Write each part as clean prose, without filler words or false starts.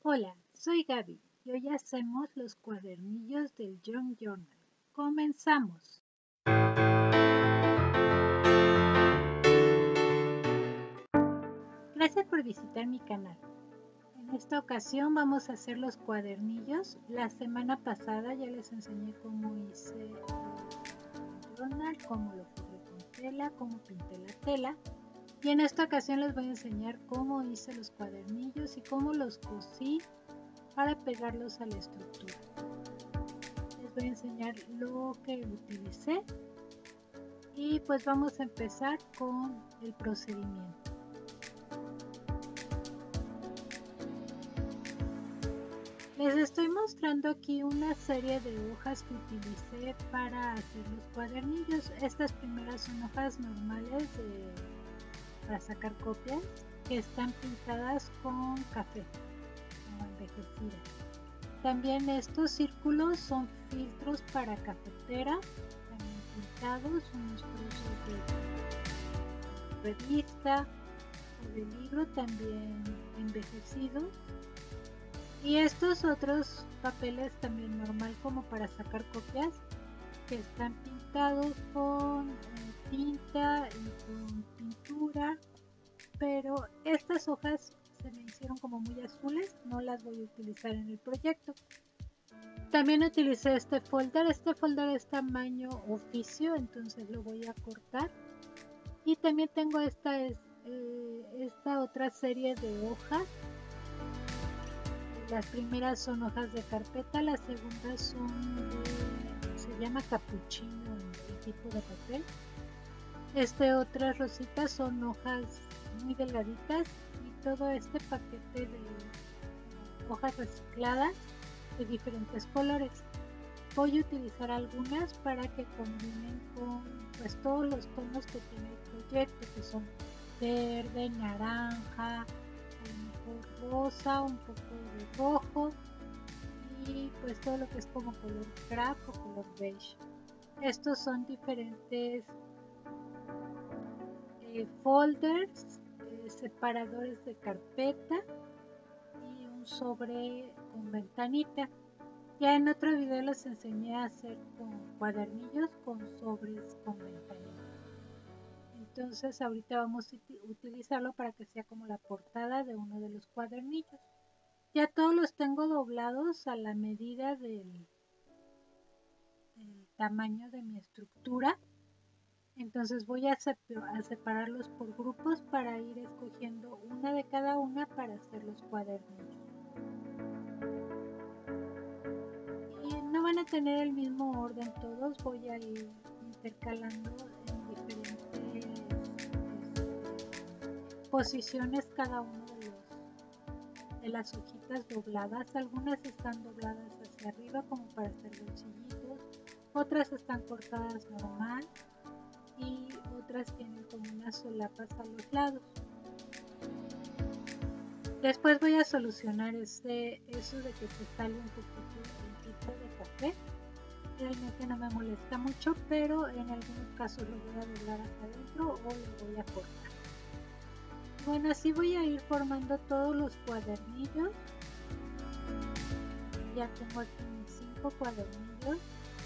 Hola, soy Gaby y hoy hacemos los cuadernillos del Young Journal. ¡Comenzamos! Gracias por visitar mi canal. En esta ocasión vamos a hacer los cuadernillos. La semana pasada ya les enseñé cómo hice el journal, cómo lo forré con tela, cómo pinté la tela. Y en esta ocasión les voy a enseñar cómo hice los cuadernillos y cómo los cosí para pegarlos a la estructura. Les voy a enseñar lo que utilicé y pues vamos a empezar con el procedimiento. Les estoy mostrando aquí una serie de hojas que utilicé para hacer los cuadernillos. Estas primeras son hojas normales para sacar copias que están pintadas con café o envejecidas. También estos círculos son filtros para cafetera, también pintados, unos trozos de revista o de libro también envejecidos. Y estos otros papeles también normal como para sacar copias que están pintados con tinta y con pintura, pero estas hojas se me hicieron como muy azules, no las voy a utilizar en el proyecto. También utilicé este folder es tamaño oficio, entonces lo voy a cortar. Y también tengo esta otra serie de hojas. Las primeras son hojas de carpeta, las segundas son se llama capuchino el tipo de papel. Otras rositas son hojas muy delgaditas y todo este paquete de hojas recicladas de diferentes colores. Voy a utilizar algunas para que combinen con pues todos los tonos que tiene el proyecto, que son verde, naranja, rosa, un poco de rojo y pues todo lo que es como color crack o color beige. Estos son diferentes folders, separadores de carpeta y un sobre con ventanita. Ya en otro video les enseñé a hacer con cuadernillos con sobres con ventanita. Entonces ahorita vamos a utilizarlo para que sea como la portada de uno de los cuadernillos. Ya todos los tengo doblados a la medida del tamaño de mi estructura. Entonces voy a separarlos por grupos para ir escogiendo una de cada una para hacer los cuadernillos. Y no van a tener el mismo orden todos, voy a ir intercalando en diferentes posiciones cada uno de las hojitas dobladas. Algunas están dobladas hacia arriba como para hacer bolsillitos, otras están cortadas normal y otras tienen como unas solapas a los lados. Después voy a solucionar eso de que se sale un poquito el tipo de café. Realmente no me molesta mucho, pero en algunos casos lo voy a doblar hacia adentro o lo voy a cortar. Bueno, así voy a ir formando todos los cuadernillos. Ya tengo aquí mis 5 cuadernillos.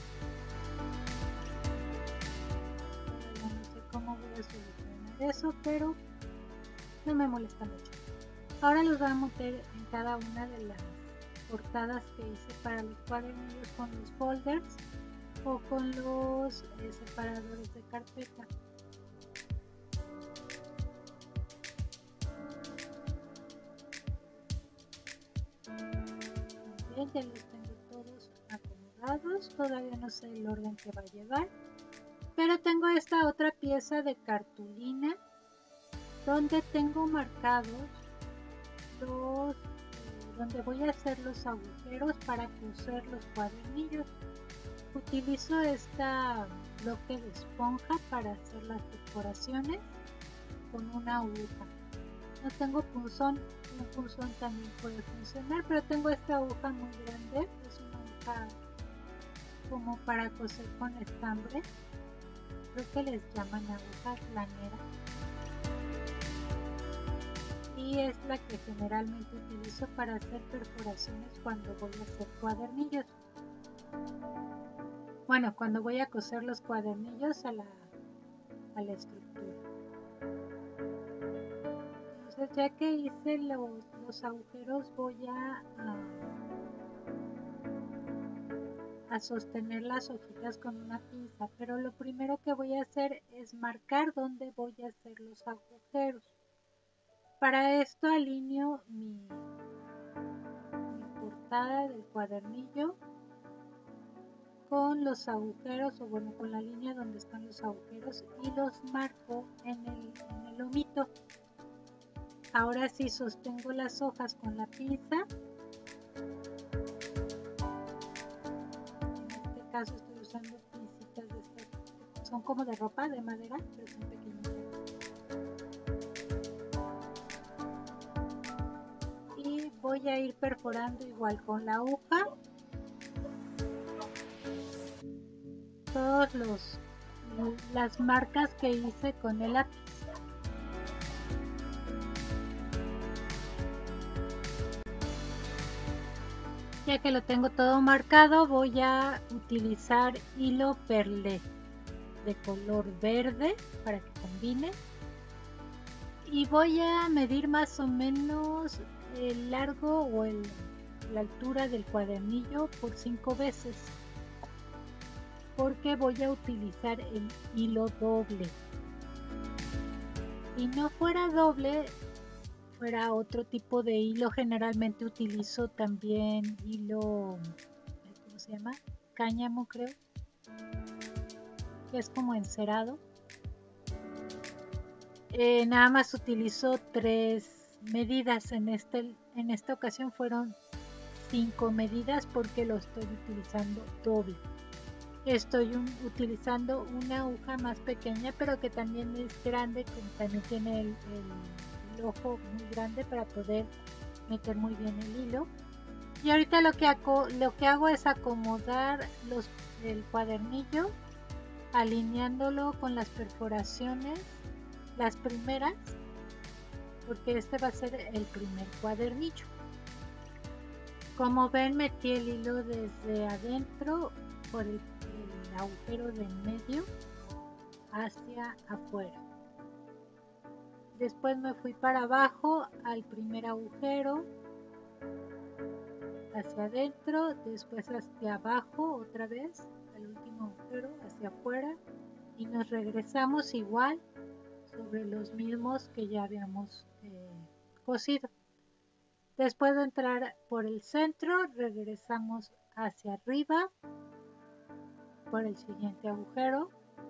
No sé cómo voy a solucionar eso, pero no me molesta mucho. Ahora los voy a meter en cada una de las portadas que hice para los cuadernillos con los folders o con los separadores de carpeta. Bien, ya los tengo todos acomodados, todavía no sé el orden que va a llevar, pero tengo esta otra pieza de cartulina donde tengo marcados donde voy a hacer los agujeros para coser los cuadernillos. Utilizo esta bloque de esponja para hacer las decoraciones con una aguja. No tengo punzón, un punzón también puede funcionar, pero tengo esta aguja muy grande, es una aguja como para coser con estambre, creo que les llaman agujas lanera. y es la que generalmente utilizo para hacer perforaciones cuando voy a hacer cuadernillos. Bueno, cuando voy a coser los cuadernillos a la estructura. Entonces, ya que hice los agujeros, voy a sostener las hojitas con una pinza, pero lo primero que voy a hacer es marcar dónde voy a hacer los agujeros. Para esto alineo mi portada del cuadernillo con los agujeros, o bueno, con la línea donde están los agujeros, y los marco en el lomito. Ahora sí sostengo las hojas con la pinza. En este caso estoy usando pincitas de estas, son como de ropa, de madera, pero son pequeñitas. Y voy a ir perforando igual con la aguja todas las marcas que hice con el lápiz. Ya que lo tengo todo marcado, voy a utilizar hilo perlé de color verde para que combine, y voy a medir más o menos el largo o la altura del cuadernillo por 5 veces, porque voy a utilizar el hilo doble. Si no fuera doble, fuera otro tipo de hilo, generalmente utilizo también hilo, ¿cómo se llama? Cáñamo, creo, que es como encerado. Nada más utilizo 3 medidas, en esta ocasión fueron 5 medidas porque lo estoy utilizando doble. Estoy utilizando una aguja más pequeña, pero que también es grande, como también tiene el ojo muy grande para poder meter muy bien el hilo. Y ahorita lo que hago es acomodar el cuadernillo, alineándolo con las perforaciones, las primeras, porque este va a ser el primer cuadernillo. Como ven, metí el hilo desde adentro por el agujero de en medio hacia afuera. Después me fui para abajo al primer agujero, hacia adentro, después hacia abajo otra vez al último agujero, hacia afuera, y nos regresamos igual sobre los mismos que ya habíamos cosido. Después de entrar por el centro, regresamos hacia arriba por el siguiente agujero,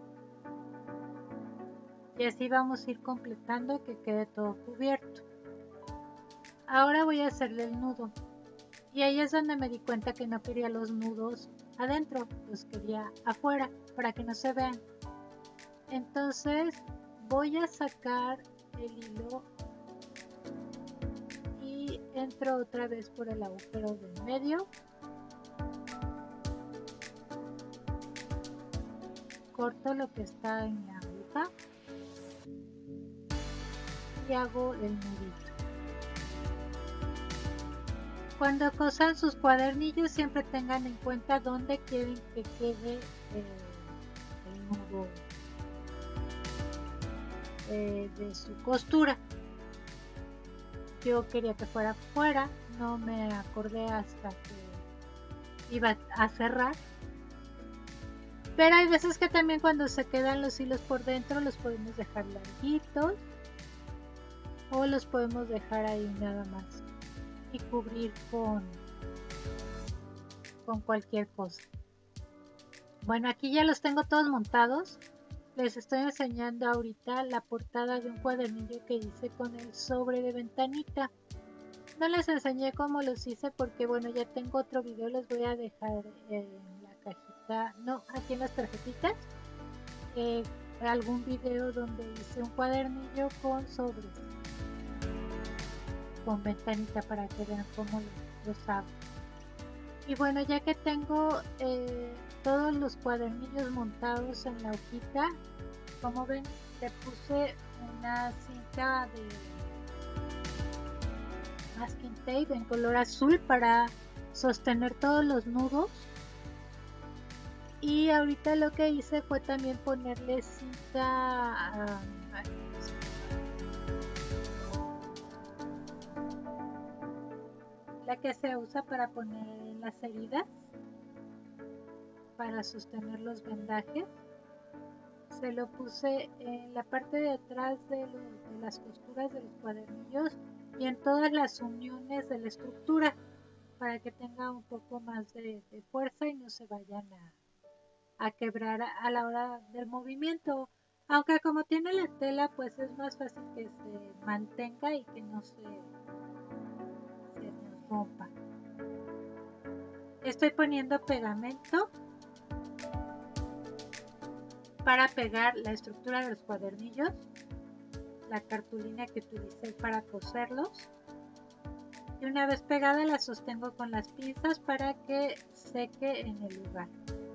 y así vamos a ir completando que quede todo cubierto. Ahora voy a hacerle el nudo, y ahí es donde me di cuenta que no quería los nudos adentro, los quería afuera para que no se vean. Entonces voy a sacar el hilo y entro otra vez por el agujero del medio, corto lo que está en la aguja y hago el nudito. Cuando cosan sus cuadernillos, siempre tengan en cuenta dónde quieren que quede el nudo de su costura. Yo quería que fuera fuera, no me acordé hasta que iba a cerrar. Pero hay veces que también cuando se quedan los hilos por dentro los podemos dejar larguitos, o los podemos dejar ahí nada más y cubrir con cualquier cosa. Bueno, aquí ya los tengo todos montados. Les estoy enseñando ahorita la portada de un cuadernillo que hice con el sobre de ventanita. No les enseñé cómo los hice porque bueno, ya tengo otro video, les voy a dejar en la cajita, no, aquí en las tarjetitas, algún video donde hice un cuadernillo con sobres, con ventanita, para que vean cómo los hago. Y bueno, ya que tengo todos los cuadernillos montados en la hojita, como ven, le puse una cinta masking tape en color azul para sostener todos los nudos. Y ahorita lo que hice fue también ponerle cinta la que se usa para poner en las heridas, para sostener los vendajes. Se lo puse en la parte de atrás de las costuras de los cuadernillos y en todas las uniones de la estructura, para que tenga un poco más de fuerza y no se vayan a quebrar a la hora del movimiento. Aunque como tiene la tela, pues es más fácil que se mantenga y que no se nos rompa. Estoy poniendo pegamento para pegar la estructura de los cuadernillos, la cartulina que utilicé para coserlos, y una vez pegada la sostengo con las pinzas para que seque en el lugar.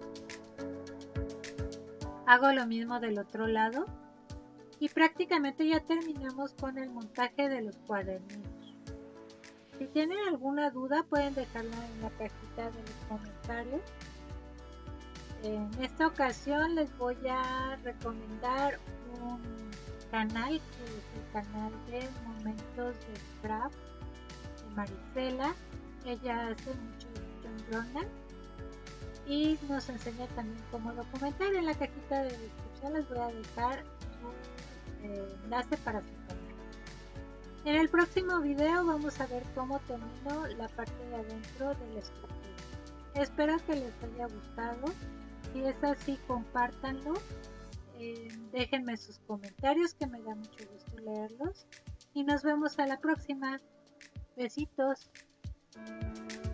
Hago lo mismo del otro lado y prácticamente ya terminamos con el montaje de los cuadernillos. Si tienen alguna duda pueden dejarla en la cajita de los comentarios. En esta ocasión les voy a recomendar un canal, que es el canal de Momentos de Scrap de Marisela. Ella hace mucho journal y nos enseña también cómo documentar. En la cajita de descripción les voy a dejar su enlace para su canal. En el próximo video vamos a ver cómo termino la parte de adentro de la estructura. Espero que les haya gustado. Si es así, compártanlo. Déjenme sus comentarios, que me da mucho gusto leerlos. Y nos vemos a la próxima. Besitos.